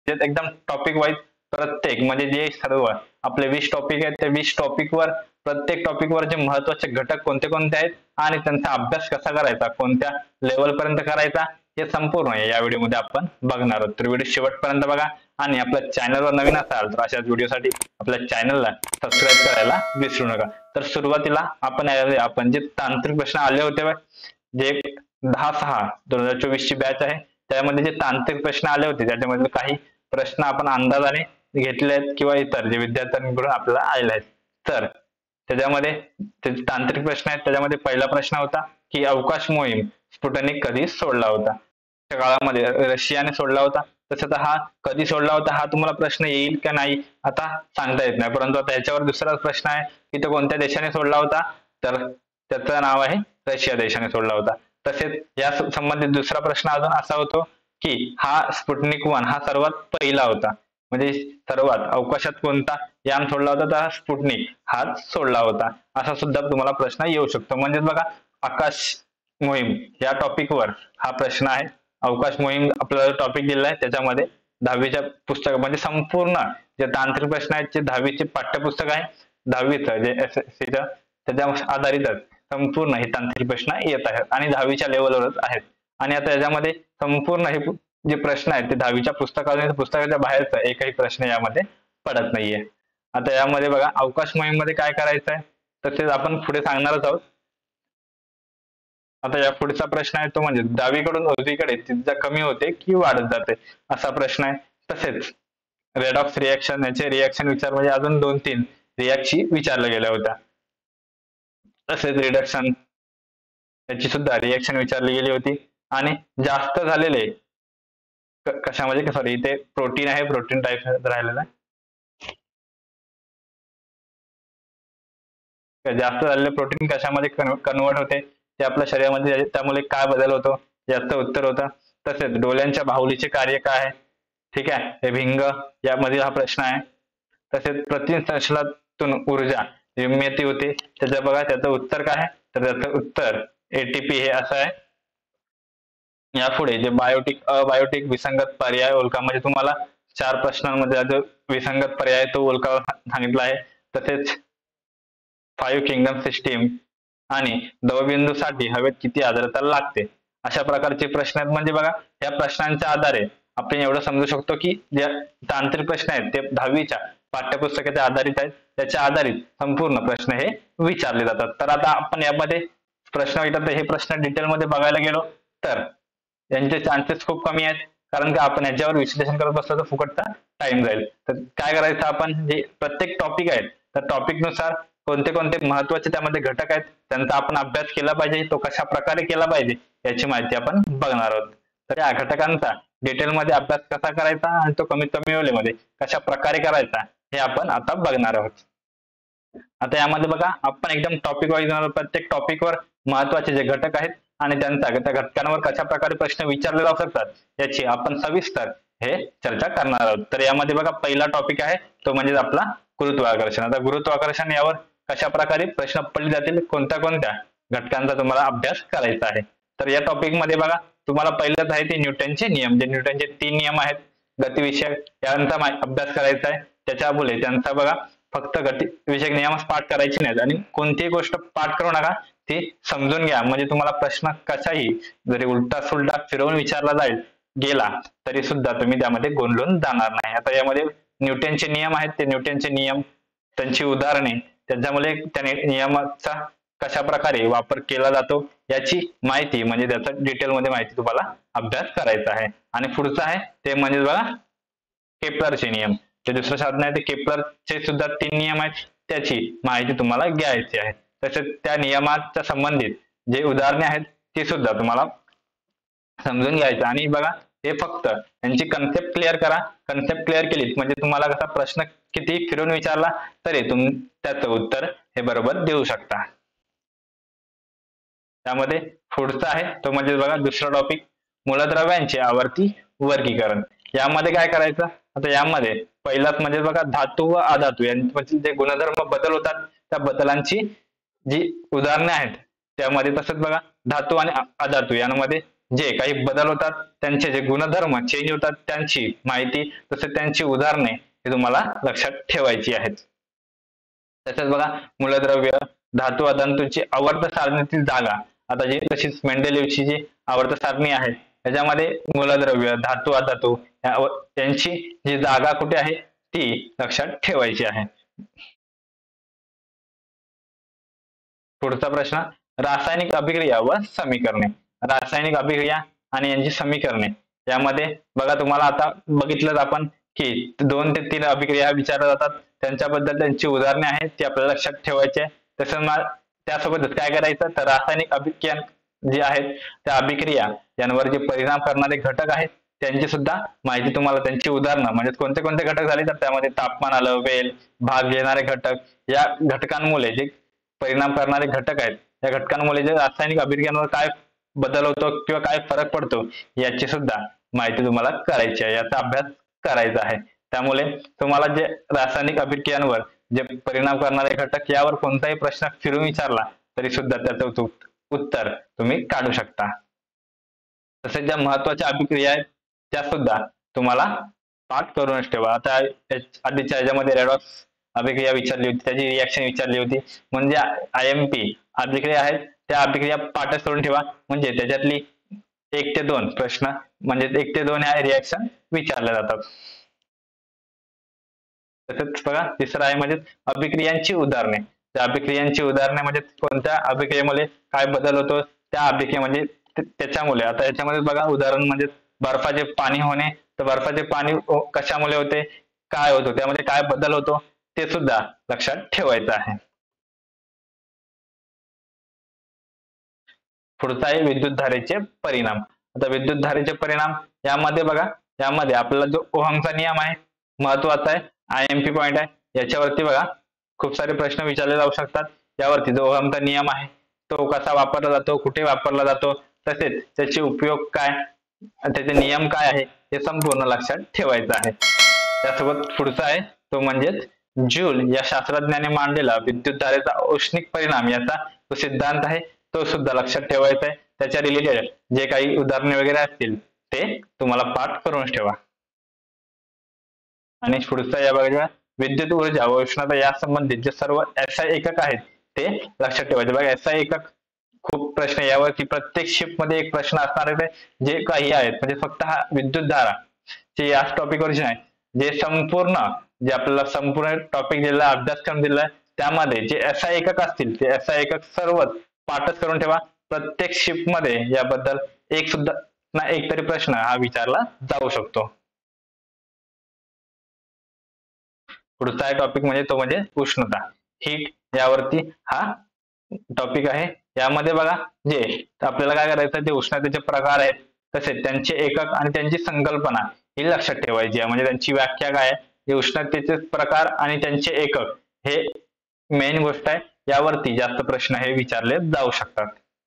त्यात एकदम topic wise प्रत्येक म्हणजे जे सर्व आपले 20 टॉपिक आहेत त्या 20 टॉपिकवर प्रत्येक टॉपिकवर जे महत्त्वाचे घटक कोणते कोणते आहेत आणि त्यांचा अभ्यास कसा करायचा, कोणत्या लेवल पर्यंत करायचा, हे संपूर्ण या व्हिडिओमध्ये आपण बघणार आहोत. तर व्हिडिओ शेवटपर्यंत बघा आणि आपल्या चॅनलवर नवीन असाल तर अशाच व्हिडिओसाठी आपल्या चॅनलला सबस्क्राईब करायला विसरू नका. तर सुरुवातीला आपण जे तांत्रिक प्रश्न आले होते जे 10/6/2024 ची बॅच आहे त्यामध्ये जे तांत्रिक प्रश्न आले होते त्याच्यामधले काही प्रश्न आपण अंदाजाने घेतले आहेत किंवा इतर जे विद्यार्थ्यांकडून आपल्याला आलेले आहेत. तर त्याच्यामध्ये तांत्रिक प्रश्न आहेत. त्याच्यामध्ये पहिला प्रश्न होता की अवकाश मोहीम स्पुटनिक कधी सोडला होता. त्या काळामध्ये रशियाने सोडला होता. तसं तर हा कधी सोडला होता हा तुम्हाला प्रश्न येईल का नाही आता सांगता येत नाही, परंतु आता याच्यावर दुसरा प्रश्न आहे की तो कोणत्या देशाने सोडला होता, तर त्याचं नाव आहे रशिया देशाने सोडला होता. तसेच या संबंधित दुसरा प्रश्न अजून असा होतो की हा स्पुटनिक 1 हा सर्वात पहिला होता, म्हणजे सर्वात अवकाशात कोणता यान सोडला होता तर स्पुटनिक हाच सोडला होता, असा सुद्धा तुम्हाला प्रश्न येऊ शकतो. म्हणजे बघा आकाश मोहीम या टॉपिकवर हा प्रश्न आहे. अवकाश मोहीम आपल्याला टॉपिक दिलेला आहे त्याच्यामध्ये 10वीच्या पुस्तक म्हणजे संपूर्ण जे तांत्रिक प्रश्न आहेत जे 10वीचे पाठ्यपुस्तक आहे 10वीचं जे SSCचं त्याच्या आधारितच संपूर्ण हे तांत्रिक प्रश्न येत आहेत आणि 10वीच्या लेवलवरच आहेत. आणि आता याच्यामध्ये संपूर्ण हे जे प्रश्न आहेत ते 10वीच्या पुस्तकाच्या बाहेरचा एकही प्रश्न यामध्ये पडत नाहीये. आता यामध्ये बघा अवकाश मोहीम मध्ये काय करायचं आहे तसेच आपण पुढे सांगणारच आहोत. आता या पुढचा प्रश्न आहे तो म्हणजे डावीकडून उजवीकडे तीव्रता कमी होते की वाढत जाते असा प्रश्न आहे. तसेच रेडॉक्स रिएक्शन याचे रिएक्शन विचार म्हणजे अजून 2-3 रिॲक्शन विचारल्या गेल्या होत्या. तसेच रिडक्शन याची सुद्धा रिएक्शन विचारली गेली होती. आणि जास्त झालेले कशामध्ये सॉरी इथे प्रोटीन आहे, प्रोटीन टाईप राहिलेला आहे. जास्त झालेले प्रोटीन कशामध्ये कन्वर्ट होते ते आपल्या शरीरामध्ये त्यामुळे काय बदल होतो याचं उत्तर होतं. तसेच डोळ्यांच्या बाहुलीचे कार्य काय आहे, ठीक आहे, हे भिंग यामध्ये हा प्रश्न आहे. तसेच प्रतिसंश्लेषणातून ऊर्जा निर्मिती होते त्याचं बघा त्याचं उत्तर काय आहे तर त्याचं उत्तर ATP हे असं आहे. यापुढे जे बायोटिक अबायोटिक विसंगत पर्याय ओळखा म्हणजे तुम्हाला 4 प्रश्नांमध्ये जो विसंगत पर्याय तो ओळखा सांगितला आहे. तसेच 5 किंगडम सिस्टीम आणि दवबिंदूसाठी हवेत किती आर्द्रता लागते अशा प्रकारचे प्रश्न आहेत. म्हणजे बघा या प्रश्नांच्या आधारे आपण एवढं समजू शकतो की जे तांत्रिक प्रश्न आहेत ते 10वीच्या पाठ्यपुस्तकाच्या आधारित आहेत, त्याच्या आधारित संपूर्ण प्रश्न हे विचारले जातात. तर आता आपण यामध्ये प्रश्न येतात हे प्रश्न डिटेलमध्ये बघायला गेलो तर यांचे चान्सेस खूप कमी आहेत, कारण की आपण याच्यावर विश्लेषण करत बसलो तर फुकटचा टाइम जाईल. तर काय करायचं आपण जे प्रत्येक टॉपिक आहेत त्या टॉपिक नुसार कोणते कोणते महत्वाचे त्यामध्ये घटक आहेत त्यांचा आपण अभ्यास केला पाहिजे, तो कशा प्रकारे केला पाहिजे याची माहिती आपण बघणार आहोत. तर या घटकांचा डिटेलमध्ये अभ्यास कसा करायचा आणि तो कमीत कमी वेळेमध्ये कशा प्रकारे करायचा हे आपण आता बघणार आहोत. आता यामध्ये बघा आपण एकदम टॉपिक वाईज प्रत्येक टॉपिकवर महत्वाचे जे घटक आहेत आणि त्या घटकांवर कशा प्रकारे प्रश्न विचारले जाऊ शकतात याची आपण सविस्तर हे चर्चा करणार आहोत. तर यामध्ये बघा पहिला टॉपिक आहे तो म्हणजे आपला गुरुत्वाकर्षण. आता गुरुत्वाकर्षण यावर कशा प्रकारे प्रश्न पडले जातील, कोणत्या कोणत्या घटकांचा तुम्हाला अभ्यास करायचा आहे. तर या टॉपिक मध्ये बघा तुम्हाला पहिलंच आहे ते न्यूटनचे नियम, जे न्यूटनचे 3 नियम आहेत गतिविषयक यांचा अभ्यास करायचा आहे. त्याच्यामुळे त्यांचा बघा फक्त गतिविषयक नियमच पाठ करायचे नाहीत आणि कोणतीही गोष्ट पाठ करू नका, ती समजून घ्या. म्हणजे तुम्हाला प्रश्न कशाही जरी उलटा सुलटा फिरवून विचारला गेला तरी सुद्धा तुम्ही त्यामध्ये गोंधळून जाणार नाही. आता यामध्ये न्यूटनचे नियम आहेत ते न्यूटनचे नियम त्यांची उदाहरणे त्याच्यामुळे त्या नियमाचा कशा प्रकारे वापर केला जातो याची माहिती म्हणजे त्याचा डिटेलमध्ये माहिती तुम्हाला अभ्यास करायचा आहे. आणि पुढचं आहे ते म्हणजे बघा केपलरचे नियम, जे दुसरं साधन आहे ते केपलरचे सुद्धा 3 नियम आहेत त्याची माहिती तुम्हाला घ्यायची आहे. तसेच त्या नियमाच्या संबंधित जे उदाहरणे आहेत ती सुद्धा तुम्हाला समजून घ्यायचं. आणि बघा हे फक्त यांची कन्सेप्ट क्लिअर करा, कन्सेप्ट क्लिअर केली म्हणजे तुम्हाला कसा प्रश्न किती फिरून विचारला तरी त्याचं उत्तर हे बरोबर देऊ शकता. त्यामध्ये पुढचा आहे तो म्हणजे बघा दुसरा टॉपिक मूलद्रव्यांचे आवर्ती वर्गीकरण. यामध्ये काय करायचं, आता यामध्ये पहिलाच म्हणजे बघा धातू व अधातू यांचे जे गुणधर्म बदल होतात त्या बदलांची जी उदाहरणे आहेत त्यामध्ये. तसंच बघा धातू आणि अधातू यांमध्ये जे काही बदल होतात, त्यांचे जे गुणधर्म चेंज होतात त्यांची माहिती, तसेच त्यांची उदाहरणे हे तुम्हाला लक्षात ठेवायची आहेत. तसेच बघा मूलद्रव्य, धातू व धातूंची आवर्त सारणीतील जागा. आता जी तशीच मेंडेलिव्हची जी आवर्त सारणी आहे त्याच्यामध्ये मूलद्रव्य, धातू अधातू यांची जी जागा कुठे आहे ती लक्षात ठेवायची आहे. पुढचा प्रश्न, रासायनिक अभिक्रिया व समीकरणे. रासायनिक अभिक्रिया आणि यांची समीकरणे यामध्ये बघा तुम्हाला आता बघितलं आपण की 2 ते 3 अभिक्रिया विचारल्या जातात, त्यांच्याबद्दल त्यांची उदाहरणे आहेत ती आपल्याला लक्षात ठेवायची आहे. तसंच त्यासोबतच काय करायचं तर रासायनिक अभिक्रिया जे आहेत त्या अभिक्रिया यांवर जे परिणाम करणारे घटक आहेत त्यांची सुद्धा माहिती, तुम्हाला त्यांची उदाहरणं म्हणजे कोणते कोणते घटक झाले तर त्यामध्ये तापमान आलं, वेल, भाग घेणारे घटक, या घटकांमुळे जे परिणाम करणारे घटक आहेत या घटकांमुळे जे रासायनिक अभिक्रियांवर काय बदल होतो किंवा काय फरक पडतो याची सुद्धा माहिती तुम्हाला करायची आहे, याचा अभ्यास करायचा आहे. त्यामुळे तुम्हाला जे रासायनिक अभिक्रियांवर जे परिणाम करणारे घटक यावर कोणताही प्रश्न फिरून विचारला तरी सुद्धा त्याचं उत्तर तुम्ही काढू शकता. तसेच ज्या महत्वाच्या अभिक्रिया आहेत त्या सुद्धा तुम्हाला पाठ करूनच ठेवा. आता आधीच्या ह्याच्यामध्ये रेडॉक्स अभिक्रिया विचारली होती, त्याची रिॲक्शन विचारली होती, म्हणजे IMP अभिक्रिया आहेत त्या अभिक्रिया पाठच करून ठेवा, म्हणजे त्याच्यातली 1 ते 2 प्रश्न म्हणजे 1 ते 2 ह्या रिॲक्शन विचारल्या जातात. तसेच बघा तिसरं आहे म्हणजे अभिक्रियांची उदाहरणे. त्या अभिक्रियांची उदाहरणे म्हणजे कोणत्या अभिक्रियेमुळे काय बदल होतो त्या अभिक्रिया म्हणजे त्याच्यामुळे. आता याच्यामध्ये बघा उदाहरण म्हणजे बर्फाचे पाणी होणे, तर बर्फाचे पाणी कशामुळे होते, काय होतो, त्यामध्ये काय बदल होतो ते सुद्धा लक्षात ठेवायचं आहे. पुढचा आहे विद्युत धारेचे परिणाम. आता विद्युत धारेचे परिणाम यामध्ये बघा, यामध्ये आपल्याला जो ओहमचा नियम आहे महत्वाचा आहे, IMP पॉइंट आहे, याच्यावरती बघा खूप सारे प्रश्न विचारले जाऊ शकतात. यावरती जो ओहमचा नियम आहे तो कसा वापरला जातो, कुठे वापरला जातो, तसेच त्याचे उपयोग काय, त्याचे नियम काय आहे हे संपूर्ण लक्षात ठेवायचं आहे. त्यासोबत पुढचा आहे तो म्हणजेच जूल या शास्त्रज्ञाने मांडलेला विद्युत धारेचा औष्णिक परिणाम याचा जो सिद्धांत आहे तो सुद्धा लक्षात ठेवायचा आहे. त्याच्या रिलेटेड जे काही उदाहरणे वगैरे असतील ते तुम्हाला पाठ करून ठेवा. आणि पुढचा या बघा विद्युत ऊर्जा व उष्णता या संबंधित जे सर्व SI एकक आहेत ते लक्षात ठेवायचे. बघा SI एकक खूप प्रश्न यावरती प्रत्येक शिफ्ट मध्ये एक प्रश्न असणार आहे, जे काही आहेत म्हणजे फक्त हा विद्युत धारा जे याच टॉपिक वरचे आहे, जे संपूर्ण जे आपल्याला संपूर्ण टॉपिक दिलेला अभ्यासक्रम दिलाय त्यामध्ये जे SI एकक असतील ते SI एकक सर्व पाठच करून ठेवा. प्रत्येक शिफ्ट मध्ये याबद्दल एक सुद्धा ना एक तरी प्रश्न हा विचारला जाऊ शकतो. पुढचा टॉपिक म्हणजे तो म्हणजे उष्णता, हीट, यावरती हा टॉपिक आहे. यामध्ये बघा जे आपल्याला काय करायचं ते उष्णतेचे प्रकार आहेत, तसेच त्यांचे एकक आणि त्यांची संकल्पना ही लक्षात ठेवायची आहे. म्हणजे त्यांची व्याख्या काय आहे, हे उष्णतेचे प्रकार आणि त्यांचे एकक हे मेन गोष्ट आहे. यावरती जास्त प्रश्न हे विचारले जाऊ शकतात.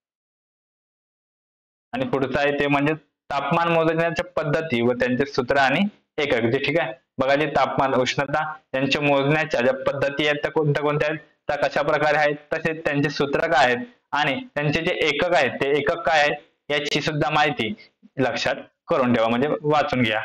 आणि पुढचं आहे ते म्हणजे तापमान मोजण्याच्या पद्धती व त्यांचे सूत्र आणि एकक. जे ठीक आहे बघा, जे तापमान उष्णता यांच्या मोजण्याच्या ज्या पद्धती आहेत त्या कोणत्या कोणत्या आहेत, त्या कशा प्रकारे आहेत, तसेच त्यांचे सूत्र काय आहेत आणि त्यांचे जे एकक आहेत ते एकक काय आहेत याची सुद्धा माहिती लक्षात करून ठेवा, म्हणजे वाचून घ्या.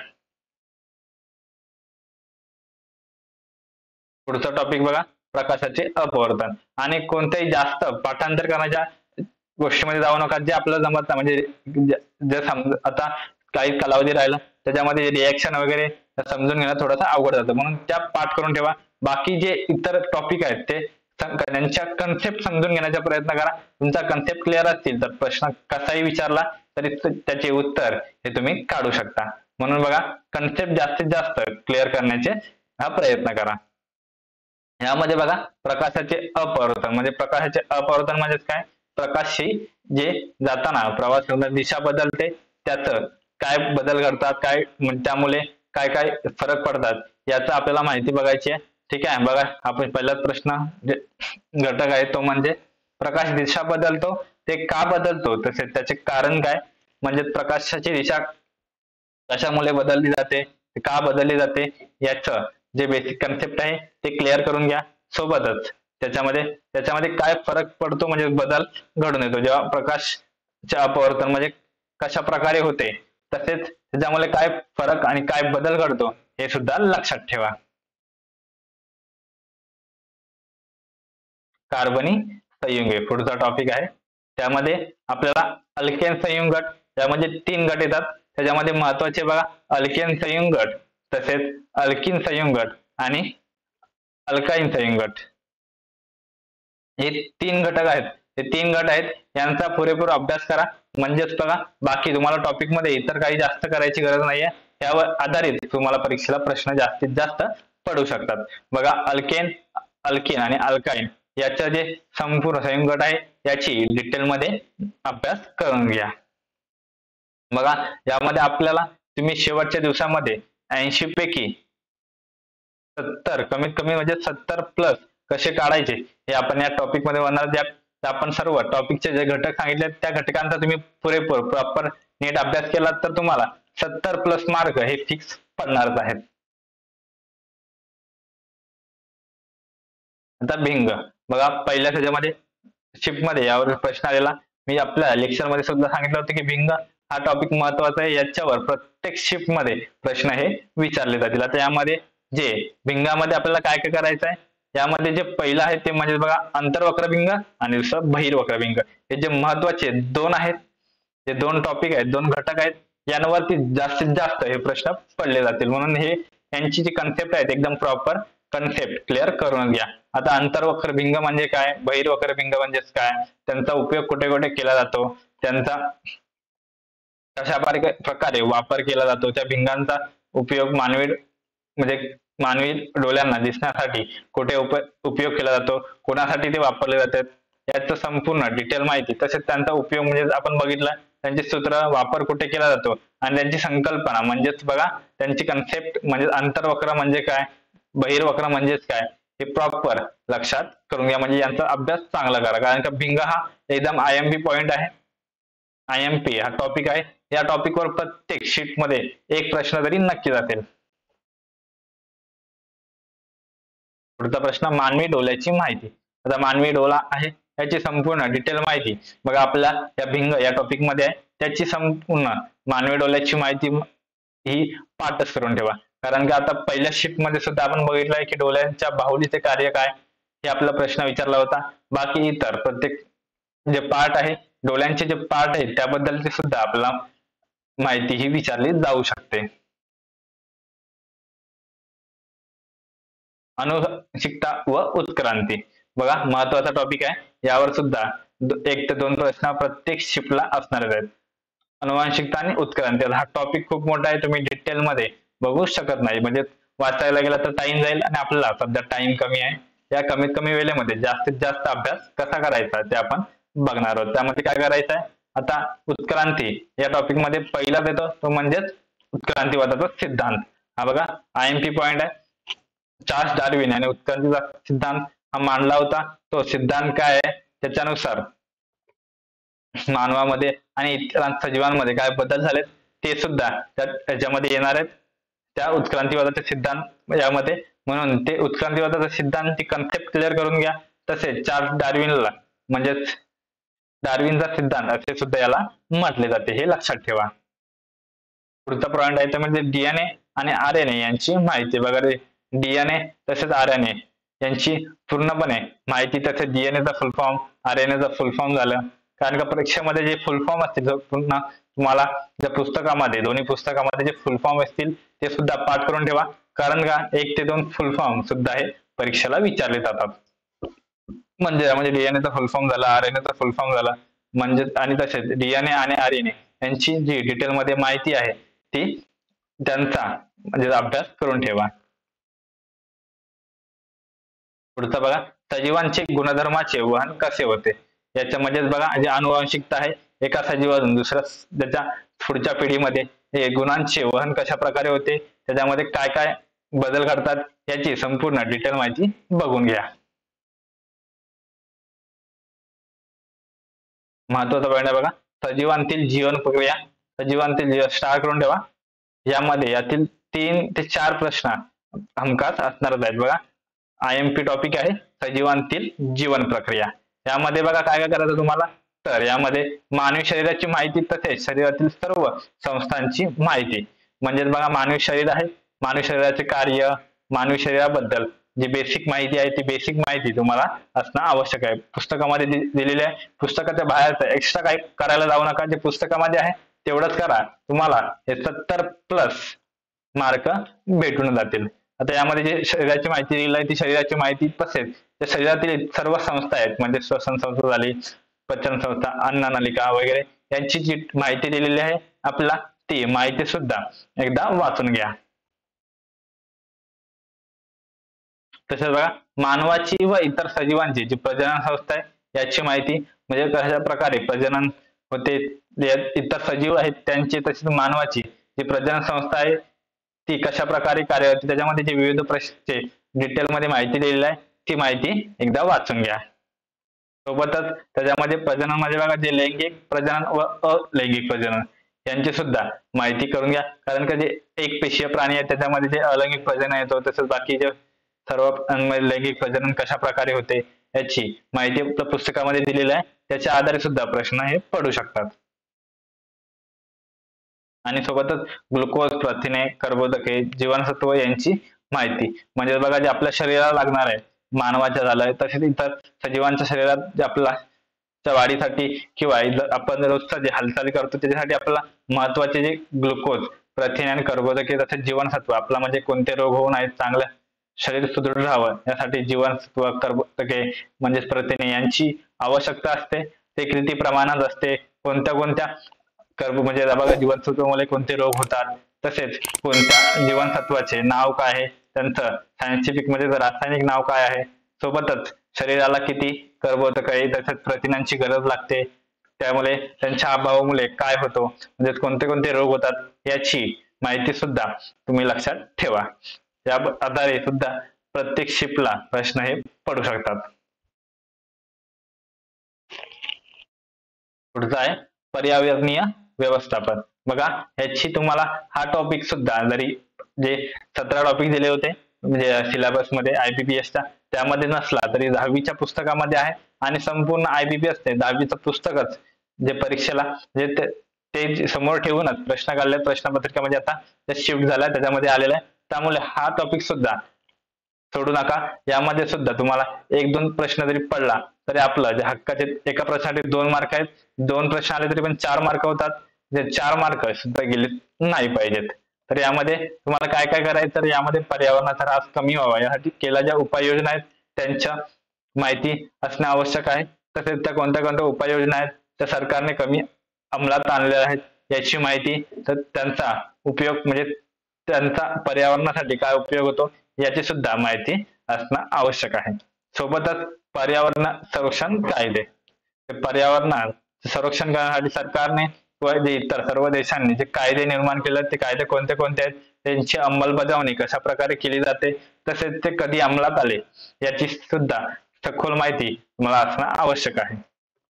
पुढचा टॉपिक बघा प्रकाशाचे अपवर्तन. आणि कोणत्याही जास्त पाठांतर करण्याच्या गोष्टीमध्ये जाऊ नका, जे आपल्याला जमत नाही, म्हणजे जे आता काही कालावधी राहिला त्याच्यामध्ये रिॲक्शन वगैरे समजून घेणं थोडंसं अवघड जातं, म्हणून त्या पाठ करून ठेवा. बाकी जे इतर टॉपिक आहेत ते त्यांच्या कन्सेप्ट समजून घेण्याचा प्रयत्न करा. तुमचा कन्सेप्ट क्लिअर असतील तर प्रश्न कसाही विचारला तरी त्याचे उत्तर हे तुम्ही काढू शकता. म्हणून बघा कन्सेप्ट जास्तीत जास्त क्लिअर करण्याचे हा प्रयत्न करा. यामध्ये बघा प्रकाशाचे अपवर्तन. म्हणजे प्रकाशाचे अपवर्तन म्हणजे काय, प्रकाशही जे जाताना प्रवास करताना दिशा बदलते, त्याचं काय बदल घडतात, काय त्यामुळे काय काय फरक पडतात याचा आपल्याला माहिती बघायची आहे. ठीक आहे, बघा आपण पहिला प्रश्न जे घटक आहे तो म्हणजे प्रकाश दिशा बदलतो, ते का बदलतो, तसेच त्याचे कारण काय, म्हणजे प्रकाशाची दिशा कशामुळे बदलली जाते, का बदलली जाते, याचं जे बेसिक कन्सेप्ट आहे ते क्लिअर करून घ्या. सोबतच त्याच्यामध्ये काय फरक पडतो म्हणजे बदल घडून येतो जेव्हा प्रकाशचे अपवर्तन म्हणजे कशा प्रकारे होते, तसेच त्याच्यामुळे काय फरक आणि काय बदल घडतो हे सुद्धा लक्षात ठेवा. कार्बनी संयुगे पुढचा टॉपिक आहे. त्यामध्ये आपल्याला अल्केन संयुग गट, त्यामध्ये 3 गट येतात. त्याच्यामध्ये महत्वाचे बघा अल्केन संयुग गट, तसेच अल्किन संयुग गट आणि अल्काइन संयुग गट. हे 3 घटक आहेत. हे 3 गट आहेत, यांचा पुरेपूर अभ्यास करा. म्हणजेच बघा बाकी तुम्हाला टॉपिक मध्ये इतर काही जास्त करायची गरज नाहीये. यावर आधारित तुम्हाला परीक्षेला प्रश्न जास्तीत जास्त पडू शकतात. बघा अल्किन आणि अल्काइन याच्या जे संपूर्ण संयुग गट आहे याची डिटेल मध्ये अभ्यास करून घ्या. बघा यामध्ये आपल्याला तुम्ही शेवटच्या दिवसामध्ये 80 पैकी 70 कमीत कमी म्हणजे 70 प्लस कसे काढायचे हे आपण या टॉपिक मध्ये होणार. आपण सर्व टॉपिकचे जे घटक सांगितले त्या घटकांचा तुम्ही पुरेपूर प्रॉपर नीट अभ्यास केला तर तुम्हाला 70 प्लस मार्क हे फिक्स पडणारच आहेत. आता भिंग बघा पहिल्या त्याच्यामध्ये शिफ्ट मध्ये यावर प्रश्न आलेला. मी आपल्या लेक्चर मध्ये सुद्धा सांगितलं होतं की भिंग हा टॉपिक महत्वाचा आहे. याच्यावर प्रत्येक शिफ्ट मध्ये प्रश्न हे विचारले जातील. आता यामध्ये जे भिंगामध्ये आपल्याला काय काय करायचं आहे, यामध्ये जे पहिलं आहे ते म्हणजे बघा अंतर्वक्र भिंग आणि दुसरं बहिर्वक्र भिंग. हे जे महत्वाचे 2 आहेत, हे 2 टॉपिक आहेत, 2 घटक आहेत, यांवरती जास्तीत जास्त हे प्रश्न पडले जातील. म्हणून हे यांची जी कन्सेप्ट आहेत एकदम प्रॉपर कन्सेप्ट क्लिअर करून घ्या. आता अंतर्वक्र भिंग म्हणजे काय, बहिर्वक्र भिंग म्हणजे काय, त्यांचा उपयोग कुठे कुठे केला जातो, त्यांचा कशा प्रकारे वापर केला जातो, त्या भिंगांचा उपयोग मानवी डोळ्यांना दिसण्यासाठी कुठे उपयोग केला जातो, कोणासाठी ते वापरले जातात, याचं संपूर्ण डिटेल माहिती, तसेच त्यांचा उपयोग म्हणजे आपण बघितलं त्यांचे सूत्र, वापर कुठे केला जातो आणि त्यांची संकल्पना म्हणजेच बघा त्यांची कन्सेप्ट म्हणजे अंतर्वक्र म्हणजे काय, बहिर्वक्र म्हणजेच काय हे प्रॉपर लक्षात करून घ्या. म्हणजे यांचा अभ्यास चांगला करा, कारण का भिंग हा एकदम IMP पॉइंट आहे. IMP हा टॉपिक आहे. या टॉपिकवर प्रत्येक शीट मध्ये एक प्रश्न तरी नक्की जातील. पुढचा प्रश्न मानवी डोळ्याची माहिती. आता मानवी डोळा आहे याची संपूर्ण डिटेल माहिती बघा आपल्या या भिंग या टॉपिक मध्ये आहे. त्याची संपूर्ण मानवी डोळ्याची माहिती ही पाठच करून ठेवा, कारण की आता पहिल्या शिफ्ट मध्ये सुद्धा आपण बघितलंय की डोळ्यांच्या बाहुलीचे कार्य काय हे आपला प्रश्न विचारला होता. बाकी इतर प्रत्येक जे पार्ट आहे, डोळ्यांचे जे पार्ट आहेत त्याबद्दलची सुद्धा आपल्याला माहिती ही विचारली जाऊ शकते. अनुवांशिकता व उत्क्रांती बघा महत्वाचा टॉपिक आहे. यावर सुद्धा 1 ते 2 प्रश्न प्रत्येक शिफ्टला असणारच आहेत. अनुवांशिकता आणि उत्क्रांती हा टॉपिक खूप मोठा आहे, तुम्ही डिटेल मध्ये बघू शकत नाही. म्हणजे वाचायला गेला तर टाइम जाईल आणि आपल्याला सध्या टाइम कमी आहे. या कमीत कमी वेळेमध्ये जास्तीत जास्त अभ्यास कसा करायचा ते आपण बघणार आहोत. त्यामध्ये काय करायचं आहे, आता उत्क्रांती या टॉपिक मध्ये पहिलाच येतो तो म्हणजेच उत्क्रांतीवादाचा सिद्धांत. हा बघा IMP पॉइंट आहे. चार्ल्स डार्विन याने उत्क्रांतीचा सिद्धांत हा मांडला होता. तो सिद्धांत काय आहे, त्याच्यानुसार मानवामध्ये आणि इतर सजीवांमध्ये काय बदल झालेत ते सुद्धा त्याच्यामध्ये येणार आहेत, त्या उत्क्रांतीवादाचे सिद्धांत यामध्ये. म्हणून ते उत्क्रांतीवादाचा सिद्धांत ती कन्सेप्ट क्लिअर करून घ्या. तसेच चार्ल्स डार्विनला म्हणजेच डार्विनचा सिद्धांत असे सुद्धा याला म्हटले जाते, हे लक्षात ठेवा. पुढचा पॉइंट आहे ते म्हणजे DNA आणि RNA यांची माहिती. बघा DNA तसेच RNA यांची पूर्णपणे माहिती. तसेच DNA चा फुल फॉर्म, RNA चा फुल फॉर्म झालं, कारण का परीक्षेमध्ये जे फुल फॉर्म असतील पुन्हा तुम्हाला ज्या पुस्तकामध्ये दोन्ही पुस्तकामध्ये जे फुल फॉर्म असतील ते सुद्धा पाठ करून ठेवा, कारण का 1 ते 2 फुल फॉर्म सुद्धा हे परीक्षेला विचारले जातात. म्हणजे DNA चा फुल फॉर्म झाला, RNA चा फुल फॉर्म झाला म्हणजे, आणि तसेच DNA आणि RNA यांची जी डिटेल मध्ये माहिती आहे ती त्यांचा म्हणजे अभ्यास करून ठेवा. पुढचा बघा सजीवांचे गुणधर्माचे वहन कसे होते. याच्यामध्येच बघा जे अनुवांशिकता आहे, एका सजीवातून दुसऱ्या त्याच्या पुढच्या पिढीमध्ये हे गुणांचे वहन कशा प्रकारे होते, त्याच्यामध्ये काय काय बदल घडतात याची संपूर्ण डिटेल माहिती बघून घ्या. महत्वाचा पॉईंट आहे बघा सजीवांतील जीवन प्रक्रिया. सजीवांतील जीवन स्टार्ट करून ठेवा. यामध्ये यातील 3 ते 4 प्रश्न हमखास असणारच आहेत. बघा IMP टॉपिक आहे सजीवांतील जीवन प्रक्रिया. यामध्ये बघा काय काय करायचं तुम्हाला, तर यामध्ये मानवी शरीराची माहिती तसेच शरीरातील सर्व संस्थांची माहिती, म्हणजे बघा मानवी शरीर आहे, मानवी शरीराचे कार्य, मानवी शरीराबद्दल जी बेसिक माहिती आहे ती बेसिक माहिती तुम्हाला असणं आवश्यक आहे. पुस्तकामध्ये दिलेले आहे, पुस्तकाच्या बाहेरचं एक्स्ट्रा काही करायला जाऊ नका, जे पुस्तकामध्ये आहे तेवढंच करा, तुम्हाला हे 70+ मार्क भेटून जातील. आता यामध्ये जे शरीराची माहिती दिली आहे ती शरीराची माहिती तसेच त्या शरीरातील सर्व संस्था आहेत, म्हणजे श्वसन संस्था झाली, पचन संस्था, अन्ननलिका वगैरे यांची जी माहिती दिलेली आहे आपल्याला ती माहिती सुद्धा एकदा वाचून घ्या. तसेच बघा मानवाची व इतर सजीवांची जी प्रजनन संस्था आहे याची माहिती, म्हणजे कशा प्रकारे प्रजनन होते, इतर सजीव आहेत त्यांची तसेच मानवाची जी प्रजनन संस्था आहे ती कशा प्रकारे कार्य होते, त्याच्यामध्ये जे विविध प्रश्नांचे डिटेल मध्ये माहिती दिलेली आहे ती माहिती एकदा वाचून घ्या. सोबतच त्याच्यामध्ये प्रजनन मध्ये बघा जे लैंगिक प्रजनन व अलैंगिक प्रजनन यांची सुद्धा माहिती करून घ्या, कारण का जे एक पेशीय प्राणी आहे त्याच्यामध्ये जे अलैंगिक प्रजनन येतो तसंच बाकी जे सर्व लैंगिक प्रजनन कशा प्रकारे होते याची माहिती आपल्या पुस्तकामध्ये दिलेली आहे, त्याच्या आधारे सुद्धा प्रश्न हे पडू शकतात. आणि सोबतच ग्लुकोज, प्रथिने, कर्बोदके, जीवनसत्व यांची माहिती, म्हणजे बघा जे आपल्या शरीराला लागणार आहे, मानवाच्या झालंय तसेच इतर सजीवांच्या शरीरात जे आपल्या वाढीसाठी किंवा आपण रोजचा जे हालचाली करतो त्याच्यासाठी आपल्याला महत्वाचे जे ग्लुकोज, प्रथिने आणि कर्बोदके तसेच जीवनसत्व, आपला म्हणजे कोणते रोग होऊ नयेत, चांगलं शरीर सुदृढ राहावं यासाठी जीवनसत्व, कर्बोदके म्हणजेच प्रथिने यांची आवश्यकता असते. ते किती प्रमाणात असते, कोणत्या कोणत्या म्हणजे बघा जीवनसत्वामुळे कोणते रोग होतात, तसेच कोणत्या जीवनसत्वाचे नाव काय आहे, त्यांचं सायंटिफिक म्हणजे रासायनिक नाव काय आहे, सोबतच शरीराला किती कर्बोदके तसेच प्रथिनांची गरज लागते, त्यामुळे त्यांच्या अभावामुळे काय होतो, म्हणजे कोणते कोणते रोग होतात याची माहिती सुद्धा तुम्ही लक्षात ठेवा. या आधारे सुद्धा प्रत्येक शिफ्टला प्रश्न हे पडू शकतात. पुढचा आहे पर्यावरणीय व्यवस्थापन. बघा याची तुम्हाला हा टॉपिक सुद्धा जरी जे 17 टॉपिक दिले होते म्हणजे सिलेबस मध्ये IBPS त्यामध्ये नसला तरी 10वीच्या पुस्तकामध्ये आहे, आणि संपूर्ण IBPS ते 10वीचं पुस्तकच जे परीक्षेला म्हणजे ते समोर ठेवूनच प्रश्न काढले, प्रश्नपत्रिका म्हणजे आता शिफ्ट झाला त्याच्यामध्ये आलेला आहे, त्यामुळे हा टॉपिक सुद्धा सोडू नका. यामध्ये सुद्धा तुम्हाला 1-2 प्रश्न जरी पडला तरी आपलं जे हक्काचे एका प्रश्नासाठी 2 मार्क आहेत, 2 प्रश्न आले तरी पण 4 मार्क होतात, जे 4 मार्क सुद्धा गेले नाही पाहिजेत. तर यामध्ये तुम्हाला काय काय करायचं, तर यामध्ये पर्यावरणाचा ऱ्हास कमी व्हावा यासाठी केल्या ज्या उपाययोजना आहेत त्यांच्या माहिती असणे आवश्यक आहे, तसेच त्या कोणत्या कोणत्या उपाययोजना आहेत त्या सरकारने कमी अंमलात आणलेल्या आहेत याची माहिती, तर त्यांचा उपयोग म्हणजे त्यांचा पर्यावरणासाठी काय उपयोग होतो याची सुद्धा माहिती असणं आवश्यक आहे. सोबतच पर्यावरण संरक्षण कायदे, पर्यावरणात संरक्षण करण्यासाठी सरकारने व जे इतर सर्व देशांनी जे कायदे निर्माण केले ते कायदे कोणते कोणते आहेत, त्यांची अंमलबजावणी कशा प्रकारे केली जाते, तसेच ते कधी अंमलात आले याची सुद्धा सखोल माहिती तुम्हाला असणं आवश्यक आहे.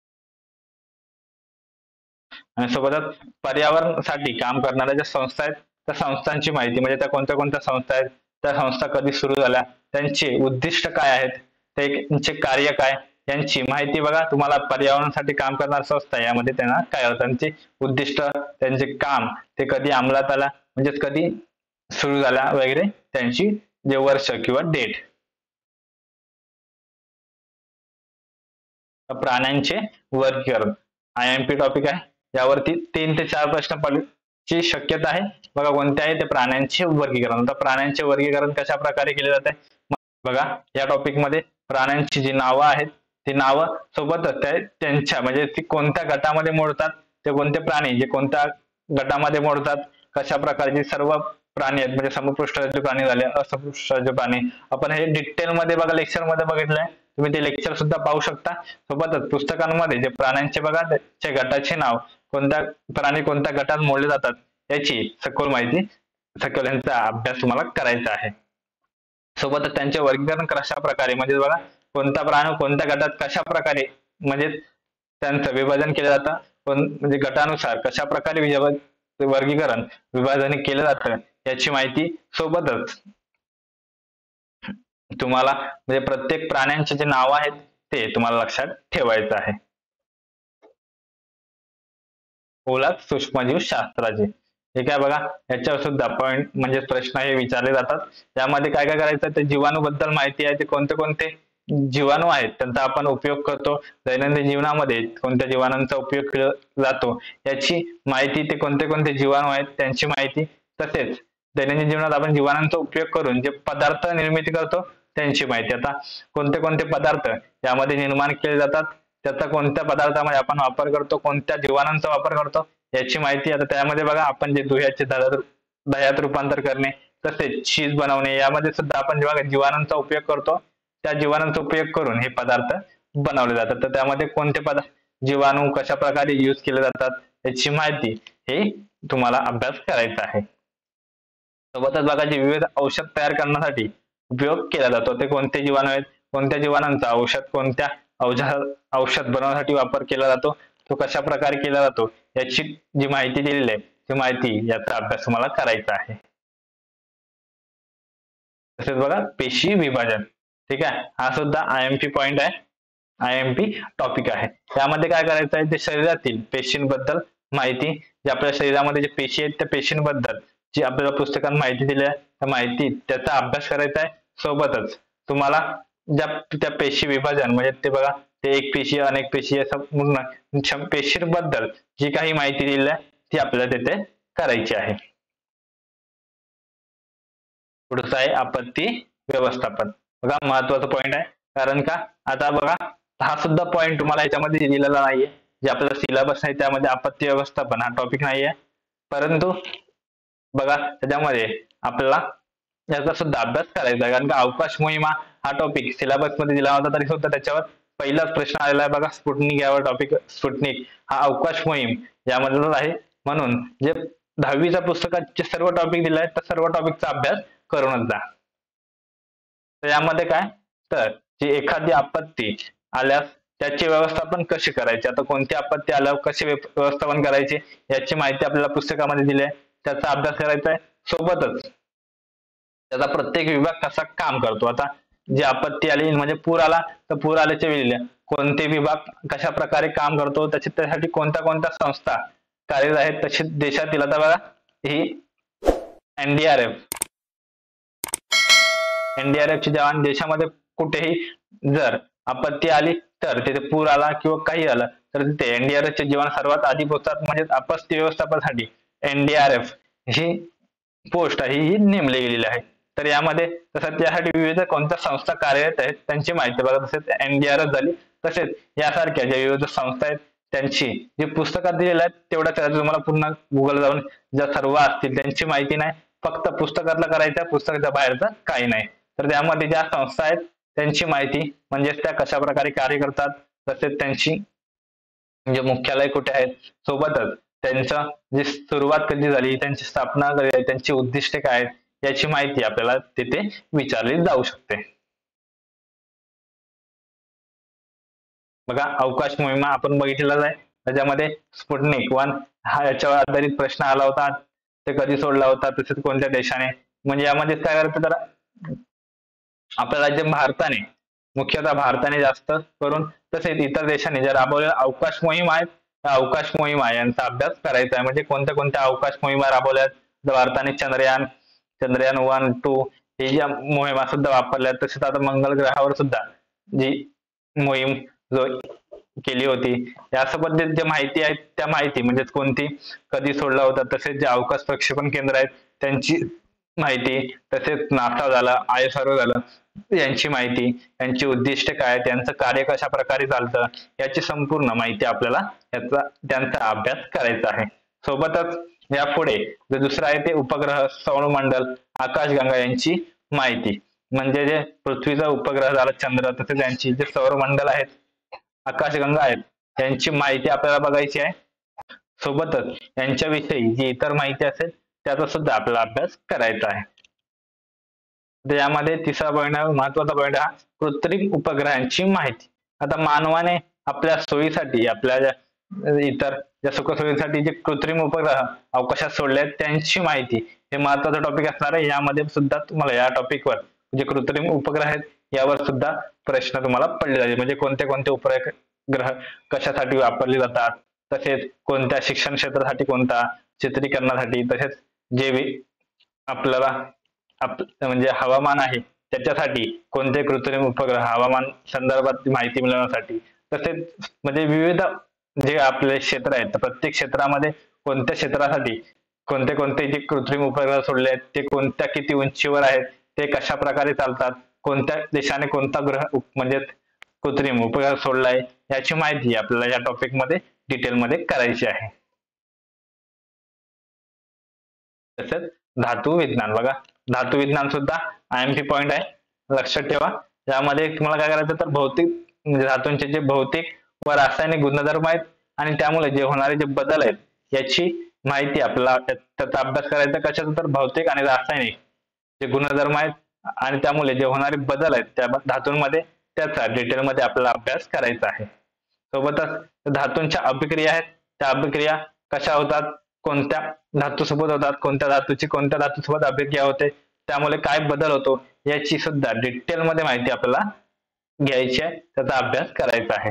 आणि सोबतच पर्यावरणासाठी काम करणाऱ्या ज्या संस्था आहेत त्या संस्थांची माहिती, म्हणजे त्या कोणत्या कोणत्या संस्था आहेत, त्या संस्था कधी सुरू झाल्या, त्यांचे उद्दिष्ट काय आहेत, त्यांचे कार्य काय यांची माहिती बघा. तुम्हाला पर्यावरणासाठी काम करणाऱ्या संस्था यामध्ये त्यांना काय होतं, त्यांचे उद्दिष्ट, त्यांचे काम, ते कधी अंमलात आला म्हणजेच कधी सुरू झाला वगैरे, त्यांची जे वर्ष किंवा डेट. प्राण्यांचे वर्गीकरण IMP टॉपिक आहे, यावरती 3 ते 4 प्रश्न पडण्याची शक्यता आहे. बघा कोणते आहे ते प्राण्यांचे वर्गीकरण. आता प्राण्यांचे वर्गीकरण कशा प्रकारे केले जाते बघा, या टॉपिक मध्ये प्राण्यांची जी नावं आहेत ती नावं सोबतच त्यांच्या म्हणजे ती कोणत्या गटामध्ये मोडतात, ते कोणते प्राणी जे कोणत्या गटामध्ये मोडतात, कशा प्रकारचे सर्व प्राणी आहेत, म्हणजे समपृष्ठाचे प्राणी झाले, असपृष्ठाचे प्राणी, आपण हे डिटेल मध्ये बघा लेक्चर मध्ये बघितलंय, तुम्ही ते लेक्चर सुद्धा पाहू शकता. सोबतच पुस्तकांमध्ये जे प्राण्यांचे बघा त्याच्या गटाचे नाव, कोणत्या प्राणी कोणत्या गटात मोडले जातात याची सखोल माहिती, सखोल यांचा अभ्यास तुम्हाला करायचा आहे. सोबतच त्यांचे वर्गीकरण कशा प्रकारे म्हणजे बघा कोणता प्राणी कोणत्या गटात कशा प्रकारे म्हणजे त्यांचं विभाजन केलं जातं, म्हणजे गटानुसार कशा प्रकारे वर्गीकरण विभाजन केलं जातं याची माहिती, सोबतच तुम्हाला म्हणजे प्रत्येक प्राण्यांचे जे नाव आहेत ते तुम्हाला लक्षात ठेवायचं आहे. ओळख सूक्ष्मजीव शास्त्राची. हे काय बघा, याच्यावर सुद्धा पॉइंट म्हणजे प्रश्न हे विचारले जातात. त्यामध्ये काय काय करायचं, ते जीवाणूबद्दल माहिती आहे, ते कोणते कोणते जीवाणू आहेत त्यांचा आपण उपयोग करतो दैनंदिन जीवनामध्ये, कोणत्या जीवाणूंचा उपयोग केला जातो याची माहिती, ते कोणते कोणते जीवाणू आहेत त्यांची माहिती, तसेच दैनंदिन जीवनात आपण जीवाणूंचा उपयोग करून जे पदार्थ निर्मिती करतो त्यांची माहिती. आता कोणते कोणते पदार्थ यामध्ये निर्माण केले जातात, त्याचा कोणत्या पदार्थामध्ये आपण वापर करतो, कोणत्या जीवाणूंचा वापर करतो याची माहिती. आता त्यामध्ये बघा, आपण जे दुधाचे दह्यात रूपांतर करणे, तसेच चीज बनवणे, यामध्ये सुद्धा आपण जेव्हा जीवाणूंचा उपयोग करतो त्या जीवाणूंचा उपयोग करून हे पदार्थ बनवले जातात. तर त्यामध्ये कोणते पदार्थ, जीवाणू कशा प्रकारे यूज केले जातात याची माहिती हे तुम्हाला अभ्यास करायचा आहे. सोबतच बघा, जे विविध औषध तयार करण्यासाठी उपयोग केला जातो ते कोणते जीवाणू आहेत, कोणत्या जीवाणूंचा औषध बनवण्यासाठी वापर केला जातो, तो कशा प्रकारे केला जातो याची जी माहिती दिलेली आहे ती माहिती, याचा अभ्यास तुम्हाला करायचा आहे. तसेच बघा, पेशी विभाजन. ठीक आहे, हा सुद्धा IMP पॉइंट आहे, IMP टॉपिक आहे. त्यामध्ये काय करायचं आहे, ते शरीरातील पेशींबद्दल माहिती, जे आपल्या शरीरामध्ये जे पेशी आहेत त्या पेशींबद्दल जी आपल्याला पुस्तकात माहिती दिली आहे त्या माहिती, त्याचा अभ्यास करायचा आहे. सोबतच तुम्हाला त्या पेशी विभाजन म्हणजे ते बघा, ते एक पेशी अनेक पेशी असं पूर्ण पेशींबद्दल जी काही माहिती दिली आहे ती आपल्याला तिथे करायची आहे. पुढचं आहे आपत्ती व्यवस्थापन. बघा, महत्वाचा पॉइंट आहे, कारण का आता बघा, हा सुद्धा पॉइंट तुम्हाला याच्यामध्ये दिलेला नाहीये, जे आपल्याला सिलेबस आहे त्यामध्ये आपत्ती व्यवस्थापन हा टॉपिक नाहीये, परंतु बघा त्याच्यामध्ये आपल्याला याचा सुद्धा अभ्यास करायचा आहे. कारण का अवकाश मोहिमा हा टॉपिक सिलेबस मध्ये दिला होता तरी सुद्धा त्याच्यावर पहिलाच प्रश्न आलेला आहे बघा, स्पुटनिक यावर टॉपिक. स्पुटनिक हा अवकाश मोहीम यामधलाच आहे, म्हणून जे 10वीच्या पुस्तकात जे सर्व टॉपिक दिले आहेत त्या सर्व टॉपिकचा अभ्यास करूनच जा. तर यामध्ये काय, तर जी एखादी आपत्ती आल्यास त्याचे व्यवस्थापन कसे करायचे, आता कोणती आपत्ती आल्यावर कसे व्यवस्थापन करायचे याची माहिती आपल्याला पुस्तकामध्ये दिली आहे, त्याचा अभ्यास करायचा आहे. सोबतच त्याचा प्रत्येक विभाग कसा काम करतो, आता जी आपत्ती आली म्हणजे पूर आला, तर पूर आल्याच्या वेळी कोणते विभाग कशा प्रकारे काम करतो, त्यासाठी कोणत्या कोणत्या संस्था कार्यरत आहेत, तसे देशातील आता बघा ही NDRF चे जवान देशामध्ये कुठेही जर आपत्ती आली, तर तिथे पूर आला किंवा काही आलं तर तिथे NDRF चे जवान सर्वात आधी पोहोचतात. म्हणजे आपत्ती व्यवस्थापनासाठी NDRF ही पोस्ट आहे ही नेमली गेलेली आहे. तर यामध्ये तसंच त्यासाठी विविध कोणत्या संस्था कार्यरत आहेत त्यांची माहिती बघा, तसेच NDRF झाली, तसेच यासारख्या ज्या विविध संस्था आहेत त्यांची जी पुस्तकात दिलेल्या आहेत तेवढ्याच तुम्हाला पुन्हा गुगल जाऊन ज्या सर्व असतील त्यांची माहिती नाही, फक्त पुस्तकातलं करायचं, पुस्तकाच्या बाहेरचं काही नाही. तर त्यामध्ये ज्या संस्था आहेत त्यांची माहिती, म्हणजेच त्या कशा प्रकारे कार्य करतात, तसेच त्यांची म्हणजे मुख्यालय कुठे आहेत, सोबतच त्यांचं जी सुरुवात कधी झाली, त्यांची स्थापना कधी झाली, त्यांची उद्दिष्टे काय आहेत याची माहिती आपल्याला तिथे विचारली जाऊ शकते. बघा, अवकाश मोहिमा आपण बघितलेलाच आहे, त्याच्यामध्ये स्पुटनिक 1 हा याच्यावर आधारित प्रश्न आला होता, ते कधी सोडला होता, तसेच कोणत्या देशाने. म्हणजे यामध्ये काय करायचं, तर आपल्या राज्य भारताने, मुख्यतः भारताने जास्त करून, तसेच इतर देशांनी ज्या राबवलेल्या अवकाश मोहीम आहेत त्या अवकाश मोहिमा यांचा अभ्यास करायचा आहे. म्हणजे कोणत्या कोणत्या अवकाश मोहिमा राबवल्यात, भारताने चंद्रयान 1, 2 हे ज्या मोहिमा सुद्धा वापरल्या, तसेच आता मंगळ ग्रहावर सुद्धा जी मोहीम जो केली होती, या संबंधित जे माहिती आहे त्या माहिती म्हणजे कोणती, कधी सोडला होता, तसेच जे अवकाश प्रक्षेपण केंद्र आहेत त्यांची माहिती, तसेच नासा झाला, ISRO झालं यांची माहिती, यांची उद्दिष्ट काय, त्यांचं कार्य कशा प्रकारे चालतं याची संपूर्ण माहिती आपल्याला त्यांचा अभ्यास करायचा आहे. सोबतच यापुढे जे दुसरं आहे ते उपग्रह, सौरमंडल, आकाशगंगा यांची माहिती, म्हणजे जे पृथ्वीचा उपग्रह झाला चंद्र, तसेच यांची जे सौरमंडल आहेत, आकाशगंगा आहेत यांची माहिती आपल्याला बघायची आहे. सोबतच यांच्याविषयी जी इतर माहिती असेल त्याचा सुद्धा आपल्याला अभ्यास करायचा आहे. यामध्ये तिसरा पॉईंट, महत्वाचा पॉईंट हा कृत्रिम उपग्रहांची माहिती. आता मानवाने आपल्या सोयीसाठी, आपल्या इतर ज्या सुखसोयीसाठी जे कृत्रिम उपग्रह अवकाशात सोडले आहेत त्यांची माहिती, हे महत्वाचा टॉपिक असणार आहे. यामध्ये सुद्धा तुम्हाला या टॉपिकवर जे कृत्रिम उपग्रह आहेत यावर सुद्धा प्रश्न तुम्हाला पडले जाईल. म्हणजे कोणते कोणते उपग्रह कशासाठी वापरले जातात, तसेच कोणत्या शिक्षण क्षेत्रासाठी, कोणता चित्रीकरणासाठी, तसेच जे आपल्याला म्हणजे हवामान आहे त्याच्यासाठी कोणते कृत्रिम उपग्रह, हवामान संदर्भात माहिती मिळवण्यासाठी, तसेच म्हणजे विविध जे आपले क्षेत्र आहेत तर प्रत्येक क्षेत्रामध्ये कोणत्या क्षेत्रासाठी कोणते कोणते जे कृत्रिम उपग्रह सोडले आहेत ते कोणत्या किती उंचीवर आहेत, ते कशा प्रकारे चालतात, कोणत्या देशाने कोणता ग्रह म्हणजे कृत्रिम उपग्रह सोडलाय, याची माहिती आपल्याला या टॉपिक मध्ये डिटेल मध्ये करायची आहे. तसेच धातू विज्ञान, बघा धातू विज्ञान सुद्धा IMP पॉइंट आहे, लक्षात ठेवा. यामध्ये तुम्हाला काय करायचं तर भौतिक म्हणजे धातूंचे जे भौतिक व रासायनिक गुणधर्म आहेत आणि त्यामुळे जे होणारे जे बदल आहेत याची माहिती आपल्याला त्याचा अभ्यास करायचा. कशाचा तर भौतिक आणि रासायनिक जे गुणधर्म आहेत आणि त्यामुळे जे होणारे बदल आहेत त्या धातूंमध्ये त्याचा डिटेल मध्ये आपल्याला अभ्यास करायचा आहे. सोबतच धातूंच्या अभिक्रिया आहेत, त्या अभिक्रिया कशा होतात, कोणत्या धातूसोबत होतात, कोणत्या धातूची कोणत्या धातूसोबत अभिक्रिया होते, त्यामुळे काय बदल होतो याची सुद्धा डिटेल मध्ये माहिती आपल्याला घ्यायची आहे, त्याचा अभ्यास करायचा आहे.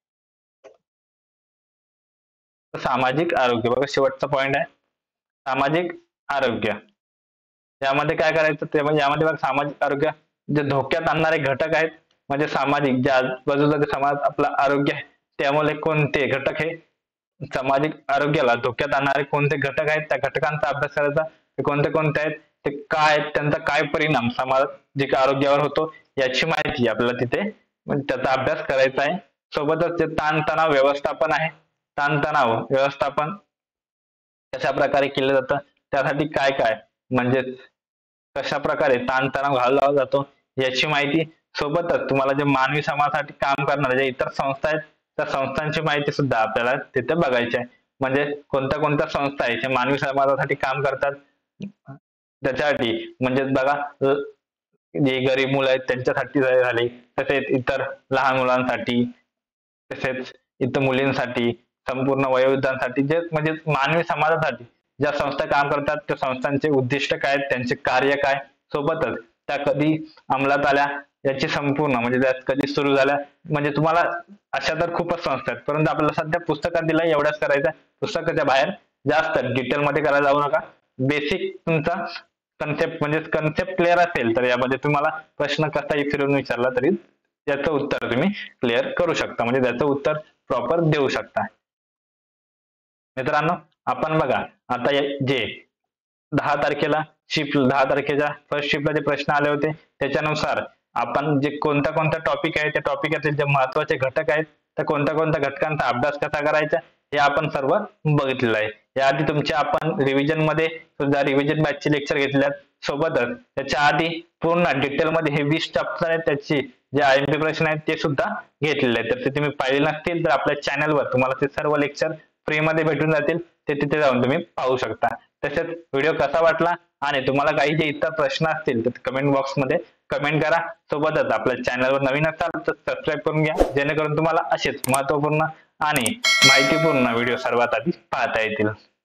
सामाजिक आरोग्य, बघा शेवटचा पॉइंट आहे सामाजिक आरोग्य. यामध्ये काय करायचं ते म्हणजे यामध्ये बघा सामाजिक आरोग्य जे धोक्यात आणणारे घटक आहेत म्हणजे सामाजिक जे आजूबाजूचा जे समाज आपला आरोग्य आहे त्यामुळे कोणते घटक हे सामाजिक आरोग्याला धोक्यात आणणारे कोणते घटक आहेत, त्या घटकांचा अभ्यास करायचा. ते कोणते कोणते आहेत, ते काय त्यांचा काय परिणाम सामाजिक आरोग्यावर होतो याची माहिती आपल्याला तिथे म्हणजे त्याचा अभ्यास करायचा आहे. सोबतच जे ताणतणाव व्यवस्थापन आहे, ताणतणाव व्यवस्थापन कशा प्रकारे केलं जातं, त्यासाठी काय काय म्हणजे कशा प्रकारे ताणतणाव घालवला जातो याची माहिती. सोबतच तुम्हाला जे मानवी समाजासाठी काम करणारे जे इतर संस्था आहेत त्या संस्थांची माहिती सुद्धा आपल्याला तिथे बघायची आहे. म्हणजे कोणत्या कोणत्या संस्था आहेत जे मानवी समाजासाठी काम करतात त्याच्यासाठी म्हणजे बघा जे गरीब मुलं आहेत त्यांच्यासाठी झाले, तसेच इतर लहान मुलांसाठी, तसेच इतर मुलींसाठी, संपूर्ण वयोवृद्धांसाठी, जे म्हणजे मानवी समाजासाठी ज्या संस्था काम करतात त्या संस्थांचे उद्दिष्ट काय, त्यांचे कार्य काय, सोबतच त्या कधी अंमलात आल्या याची संपूर्ण म्हणजे त्यात कधी सुरू झाल्या. म्हणजे तुम्हाला अशा तर खूपच संस्था आहेत, परंतु आपल्याला सध्या पुस्तकात दिलाय एवढ्याच करायचं. पुस्तकाच्या बाहेर जास्त डिटेल मध्ये करायला जाऊ नका. बेसिक तुमचा कन्सेप्ट म्हणजे कन्सेप्ट क्लिअर असेल तर यामध्ये तुम्हाला प्रश्न कसाही फिरून विचारला तरी त्याचं उत्तर तुम्ही क्लिअर करू शकता, म्हणजे त्याचं उत्तर प्रॉपर देऊ शकता. मित्रांनो आपण बघा आता जे 10 तारखेला शिफ्ट 10 तारखेच्या फर्स्ट शिफ्टला जे प्रश्न आले होते त्याच्यानुसार आपण जे कोणत्या कोणत्या टॉपिक आहे त्या टॉपिकातील जे महत्वाचे घटक आहेत त्या कोणत्या कोणत्या घटकांचा अभ्यास कसा करायचा हे आपण सर्व बघितलेलं आहे. याआधी तुमच्या आपण रिव्हिजन मध्ये सुद्धा रिव्हिजन बॅचचे लेक्चर घेतल्यात. सोबतच त्याच्या आधी पूर्ण डिटेल मध्ये हे 20 चॅप्टर आहेत त्याची जे IMP प्रश्न आहेत ते सुद्धा घेतलेले आहेत. तर ते तुम्ही पाहिले नसतील तर आपल्या चॅनलवर तुम्हाला ते सर्व लेक्चर फ्री मध्ये भेटून जातील, ते तिथे जाऊन तुम्ही पाहू शकता. तसेच व्हिडिओ कसा वाटला आणि तुम्हाला काही जे इतर प्रश्न असतील तर कमेंट बॉक्स मध्ये कमेंट करा. सोबतच आपल्या चॅनलवर नवीन असाल तर सबस्क्राईब करून घ्या, जेणेकरून तुम्हाला असेच महत्त्वपूर्ण आणि माहितीपूर्ण व्हिडिओ सर्वात आधी पाहता येतील.